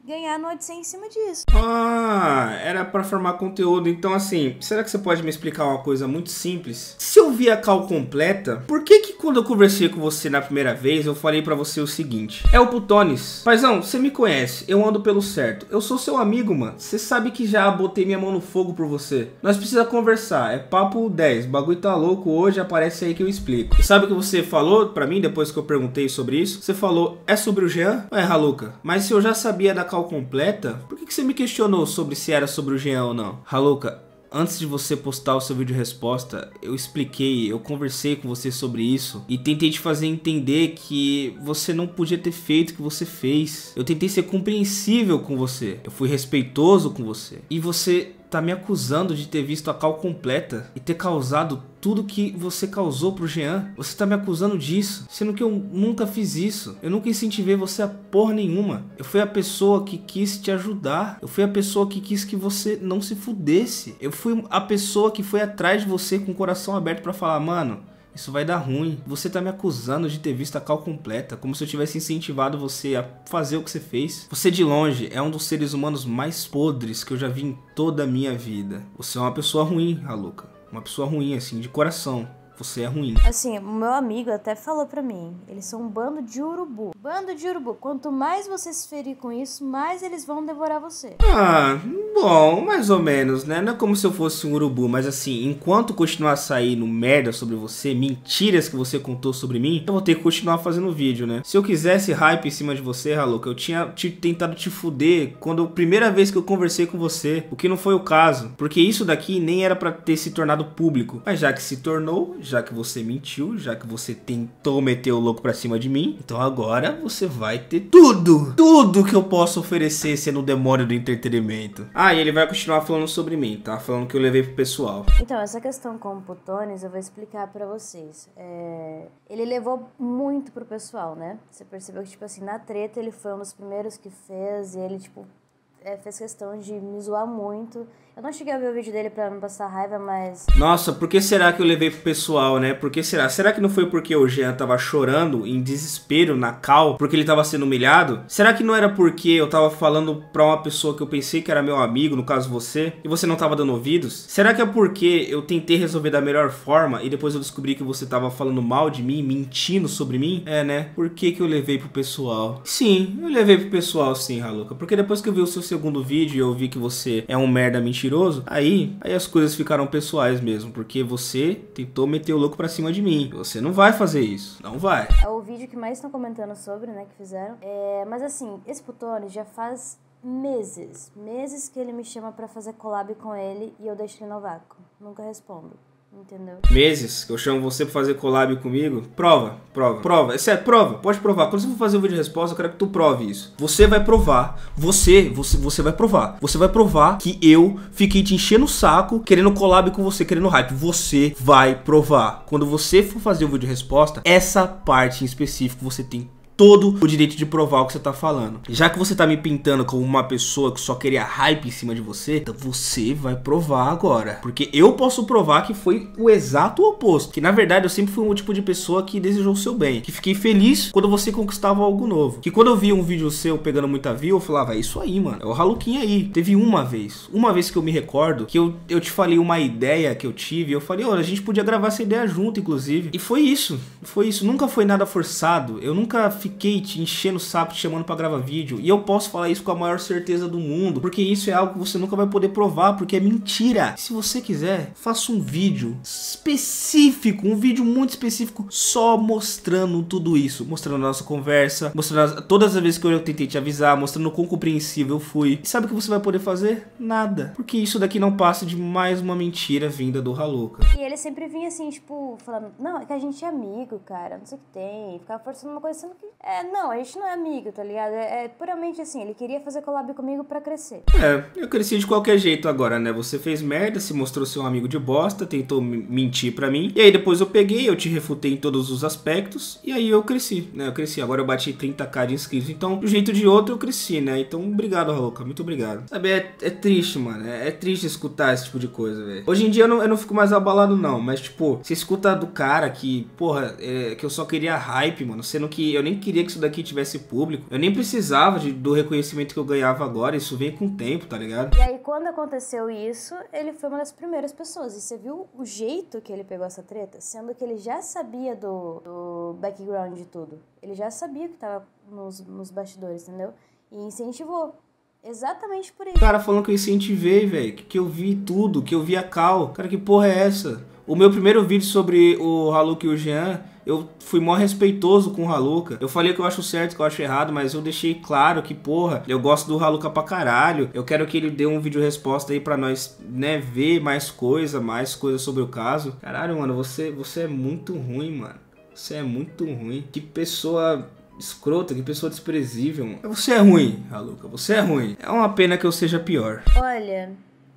ganhar no AdSense em cima disso. Ah, era pra formar conteúdo. Então assim, será que você pode me explicar uma coisa muito simples? Se eu vi a call completa, por que que quando eu conversei com você na primeira vez, eu falei pra você o seguinte: é o Putones. Paizão, você me conhece, eu ando pelo certo. Eu sou seu amigo, mano. Você sabe que já botei minha mão no fogo por você. Nós precisamos conversar, é papo dez. O bagulho tá louco hoje, aparece aí que eu explico. E sabe o que você falou pra mim depois que eu perguntei sobre isso? Você falou, é sobre o Jean? É, Haluca, mas se eu já sabia da call completa, por que que você me questionou sobre se era sobre o Jean ou não? Haluca, antes de você postar o seu vídeo de resposta, eu expliquei, eu conversei com você sobre isso e tentei te fazer entender que você não podia ter feito o que você fez. Eu tentei ser compreensível com você, eu fui respeitoso com você. E você tá me acusando de ter visto a call completa e ter causado tudo que você causou pro Jean. Você tá me acusando disso, sendo que eu nunca fiz isso. Eu nunca incentivei você a porra nenhuma. Eu fui a pessoa que quis te ajudar. Eu fui a pessoa que quis que você não se fudesse. Eu fui a pessoa que foi atrás de você com o coração aberto pra falar, mano, isso vai dar ruim. Você tá me acusando de ter visto a call completa, como se eu tivesse incentivado você a fazer o que você fez. Você de longe é um dos seres humanos mais podres que eu já vi em toda a minha vida. Você é uma pessoa ruim, Haluca. Uma pessoa ruim, assim, de coração. Você é ruim. Assim, o meu amigo até falou pra mim, eles são um bando de urubu. Bando de urubu. Quanto mais você se ferir com isso, mais eles vão devorar você. Ah, bom, mais ou menos, né? Não é como se eu fosse um urubu, mas assim, enquanto continuar saindo merda sobre você, mentiras que você contou sobre mim, eu vou ter que continuar fazendo vídeo, né? Se eu quisesse hype em cima de você, Haluca, eu tinha te, tentado te fuder quando a primeira vez que eu conversei com você, o que não foi o caso, porque isso daqui nem era pra ter se tornado público, mas já que se tornou, já que você mentiu, já que você tentou meter o louco pra cima de mim, então agora você vai ter tudo, tudo que eu posso oferecer sendo o demônio do entretenimento. Ah, e ele vai continuar falando sobre mim, tá? Falando que eu levei pro pessoal. Então, essa questão com o Putones, eu vou explicar pra vocês. É... Ele levou muito pro pessoal, né? Você percebeu que, tipo assim, na treta ele foi um dos primeiros que fez e ele, tipo, é, fez questão de me zoar muito. Eu não cheguei a ver o vídeo dele pra não passar raiva, mas... Nossa, por que será que eu levei pro pessoal, né? Por que será? Será que não foi porque o Jean tava chorando em desespero na cal, porque ele tava sendo humilhado? Será que não era porque eu tava falando pra uma pessoa que eu pensei que era meu amigo, no caso você, e você não tava dando ouvidos? Será que é porque eu tentei resolver da melhor forma e depois eu descobri que você tava falando mal de mim, mentindo sobre mim? É, né? Por que que eu levei pro pessoal? Sim, eu levei pro pessoal sim, Haluca, porque depois que eu vi o seu segundo vídeo e eu vi que você é um merda mentiroso, Aí, aí as coisas ficaram pessoais mesmo, porque você tentou meter o louco pra cima de mim. Você não vai fazer isso, não vai. É o vídeo que mais estão comentando sobre, né, que fizeram. É, mas assim, esse Putones já faz meses, meses que ele me chama pra fazer collab com ele e eu deixo ele no vácuo. Nunca respondo. Entendeu? Meses que eu chamo você pra fazer collab comigo. Prova, prova, prova. É sério, prova. Pode provar. Quando você for fazer o vídeo de resposta, eu quero que tu prove isso. Você vai provar. Você, você, você vai provar. Você vai provar que eu fiquei te enchendo o saco, querendo collab com você, querendo hype. Você vai provar. Quando você for fazer o vídeo de resposta, essa parte em específico você tem todo o direito de provar o que você tá falando. Já que você tá me pintando como uma pessoa que só queria hype em cima de você, então você vai provar agora. Porque eu posso provar que foi o exato oposto. Que na verdade eu sempre fui um tipo de pessoa que desejou o seu bem. Que fiquei feliz quando você conquistava algo novo. Que quando eu via um vídeo seu pegando muita view, eu falava, é isso aí, mano. É o Haluquinha aí. Teve uma vez, uma vez que eu me recordo, que eu, eu te falei uma ideia que eu tive. Eu falei, olha, a gente podia gravar essa ideia junto, inclusive. E foi isso. Foi isso. Nunca foi nada forçado. Eu nunca fiquei te enchendo o saco, te chamando pra gravar vídeo. E eu posso falar isso com a maior certeza do mundo, porque isso é algo que você nunca vai poder provar, porque é mentira. Se você quiser, faça um vídeo específico, um vídeo muito específico, só mostrando tudo isso, mostrando a nossa conversa, mostrando as, todas as vezes que eu tentei te avisar, mostrando o quão compreensível eu fui. E sabe o que você vai poder fazer? Nada. Porque isso daqui não passa de mais uma mentira vinda do Haluca. E ele sempre vinha assim, tipo, falando, não, é que a gente é amigo, cara, não sei o que tem. Ficava forçando uma coisa, sendo que... É, não, a gente não é amigo, tá ligado? É, é puramente assim, ele queria fazer collab comigo pra crescer. É, eu cresci de qualquer jeito agora, né? Você fez merda, se mostrou ser um amigo de bosta, tentou mentir mentir pra mim. E aí depois eu peguei, eu te refutei em todos os aspectos. E aí eu cresci, né? Eu cresci. Agora eu bati trinta k de inscritos. Então, de um jeito ou de outro, eu cresci, né? Então, obrigado, Haluca. Muito obrigado. Sabe, é, é triste, mano. É, é triste escutar esse tipo de coisa, velho. Hoje em dia eu não, eu não fico mais abalado, não. Mas, tipo, você escuta do cara que, porra, é, que eu só queria hype, mano. Sendo que eu nem queria que isso daqui tivesse público. Eu nem precisava de, do reconhecimento que eu ganhava agora. Isso vem com o tempo, tá ligado? E aí, quando aconteceu isso, ele foi uma das primeiras pessoas. E você viu o jeito que ele pegou essa treta? Sendo que ele já sabia do, do background de tudo. Ele já sabia que tava nos, nos bastidores, entendeu? E incentivou. Exatamente por isso. Cara falando que eu incentivei, velho. Que, que eu vi tudo, que eu vi a Cal. Cara, que porra é essa? O meu primeiro vídeo sobre o Haluca e o Jean, eu fui mó respeitoso com o Haluca. Eu falei que eu acho certo, que eu acho errado, mas eu deixei claro que, porra, eu gosto do Haluca pra caralho. Eu quero que ele dê um vídeo resposta aí pra nós, né, ver mais coisa, mais coisa sobre o caso. Caralho, mano, você, você é muito ruim, mano. Você é muito ruim. Que pessoa escrota, que pessoa desprezível, mano. Você é ruim, Haluca, você é ruim. É uma pena que eu seja pior. Olha,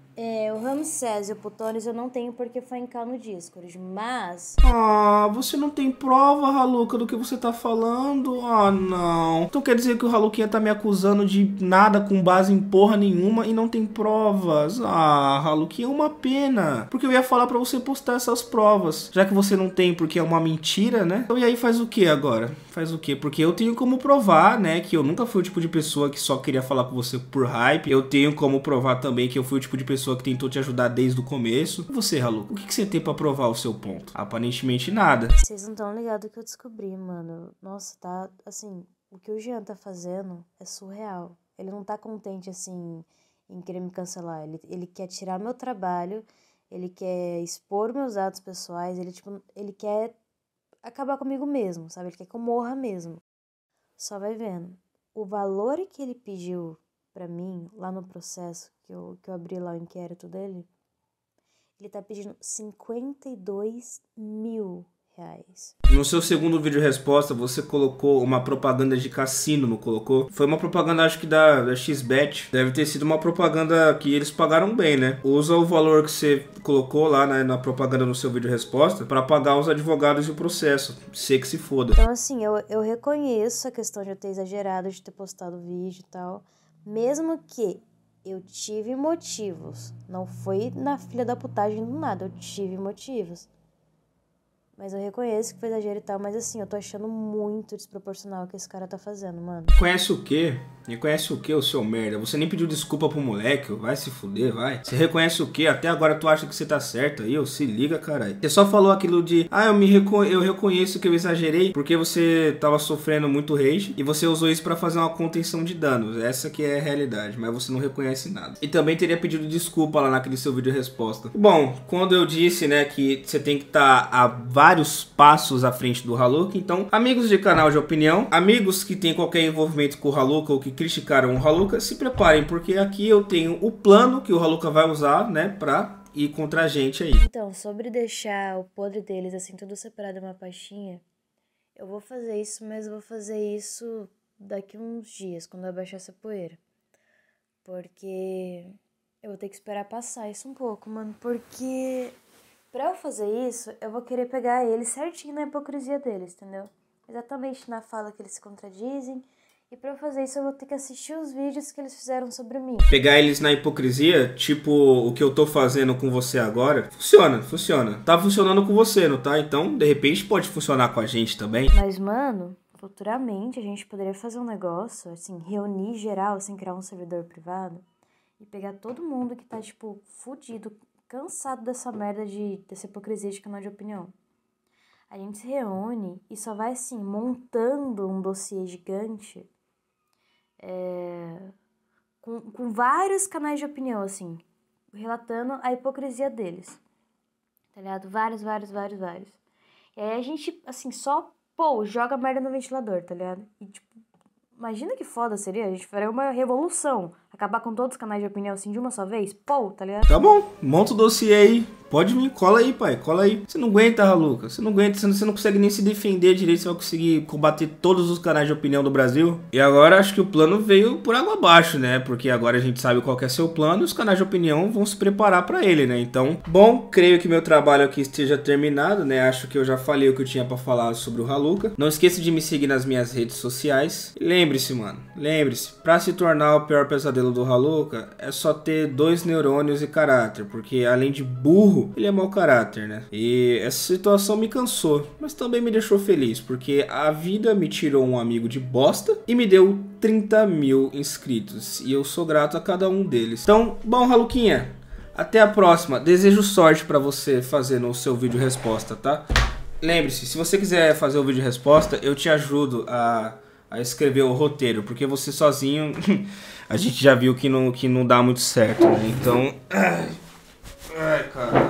é, o Ramsés e o Putones eu não tenho porque foi em cal no Discord, mas... Ah, você não tem prova, Haluca, do que você tá falando? Ah, não. Então quer dizer que o Haluquinha tá me acusando de nada com base em porra nenhuma e não tem provas? Ah, Haluquinha, é uma pena. Porque eu ia falar pra você postar essas provas, já que você não tem porque é uma mentira, né? Então e aí faz o que agora? Faz o quê? Porque eu tenho como provar, né, que eu nunca fui o tipo de pessoa que só queria falar com você por hype. Eu tenho como provar também que eu fui o tipo de pessoa que tentou te ajudar desde o começo. E você, Haluca, o que, que você tem pra provar o seu ponto? Aparentemente nada. Vocês não estão ligados que eu descobri, mano. Nossa, tá, assim, o que o Jean tá fazendo é surreal. Ele não tá contente, assim, em querer me cancelar. Ele, ele quer tirar meu trabalho, ele quer expor meus atos pessoais, ele, tipo, ele quer acabar comigo mesmo, sabe? Ele quer que eu morra mesmo. Só vai vendo. O valor que ele pediu pra mim, lá no processo, que eu, que eu abri lá o inquérito dele, ele tá pedindo cinquenta e dois mil reais. No seu segundo vídeo resposta, você colocou uma propaganda de cassino, não colocou? Foi uma propaganda, acho que da, da X Bet. Deve ter sido uma propaganda que eles pagaram bem, né? Usa o valor que você colocou lá na, na propaganda no seu vídeo resposta pra pagar os advogados e o processo. Sei que se foda. Então, assim, eu, eu reconheço a questão de eu ter exagerado, de ter postado o vídeo e tal. Mesmo que eu tive motivos. Não foi na filha da putagem do nada, eu tive motivos. Mas eu reconheço que foi exagero e tal, mas assim, eu tô achando muito desproporcional o que esse cara tá fazendo, mano. Conhece o quê? Reconhece o quê, o seu merda? Você nem pediu desculpa pro moleque, vai se fuder, vai. Você reconhece o quê? Até agora tu acha que você tá certo aí, ô? Se liga, caralho. Você só falou aquilo de, ah, eu me reco eu reconheço que eu exagerei porque você tava sofrendo muito rage e você usou isso pra fazer uma contenção de danos. Essa que é a realidade, mas você não reconhece nada. E também teria pedido desculpa lá naquele seu vídeo resposta. Bom, quando eu disse, né, que você tem que estar tá a vários passos à frente do Haluca, então, amigos de canal de opinião, amigos que tem qualquer envolvimento com o Haluca ou que criticaram o Haluca, se preparem, porque aqui eu tenho o plano que o Haluca vai usar, né, pra ir contra a gente aí. Então, sobre deixar o podre deles, assim, tudo separado em uma pastinha, eu vou fazer isso, mas eu vou fazer isso daqui uns dias, quando eu abaixar essa poeira. Porque eu vou ter que esperar passar isso um pouco, mano, porque pra eu fazer isso, eu vou querer pegar eles certinho na hipocrisia deles, entendeu? Exatamente na fala que eles se contradizem. E pra eu fazer isso, eu vou ter que assistir os vídeos que eles fizeram sobre mim. Pegar eles na hipocrisia, tipo o que eu tô fazendo com você agora, funciona, funciona. Tá funcionando com você, não tá? Então, de repente, pode funcionar com a gente também. Mas, mano, futuramente a gente poderia fazer um negócio, assim, reunir geral, assim, criar um servidor privado e pegar todo mundo que tá, tipo, fudido, cansado dessa merda de, dessa hipocrisia de canal de opinião. A gente se reúne e só vai, assim, montando um dossiê gigante é, com, com vários canais de opinião, assim, relatando a hipocrisia deles, tá ligado? Vários, vários, vários, vários. E aí a gente, assim, só, pô, joga merda no ventilador, tá ligado? E, tipo, imagina que foda seria, a gente faria uma revolução Acabar com todos os canais de opinião assim de uma só vez? Pô, tá ligado? Tá bom, monta o dossiê aí. Pode vir, cola aí, pai, cola aí. Você não aguenta, Haluca, você não aguenta, você não, você não consegue nem se defender direito, você vai conseguir combater todos os canais de opinião do Brasil. E agora acho que o plano veio por água abaixo, né? Porque agora a gente sabe qual que é seu plano e os canais de opinião vão se preparar pra ele, né? Então, bom, creio que meu trabalho aqui esteja terminado, né? Acho que eu já falei o que eu tinha pra falar sobre o Haluca. Não esqueça de me seguir nas minhas redes sociais. E lembre-se, mano, lembre-se, pra se tornar o pior pesadelo do Haluca, é só ter dois neurônios e caráter, porque além de burro, ele é mau caráter, né? E essa situação me cansou, mas também me deixou feliz, porque a vida me tirou um amigo de bosta e me deu trinta mil inscritos, e eu sou grato a cada um deles. Então, bom, Haluquinha, até a próxima. Desejo sorte pra você fazer no seu vídeo resposta, tá? Lembre-se, se você quiser fazer o vídeo resposta, eu te ajudo a, a escrever o roteiro, porque você sozinho a gente já viu que não, que não dá muito certo, né? Então... Ai, cara...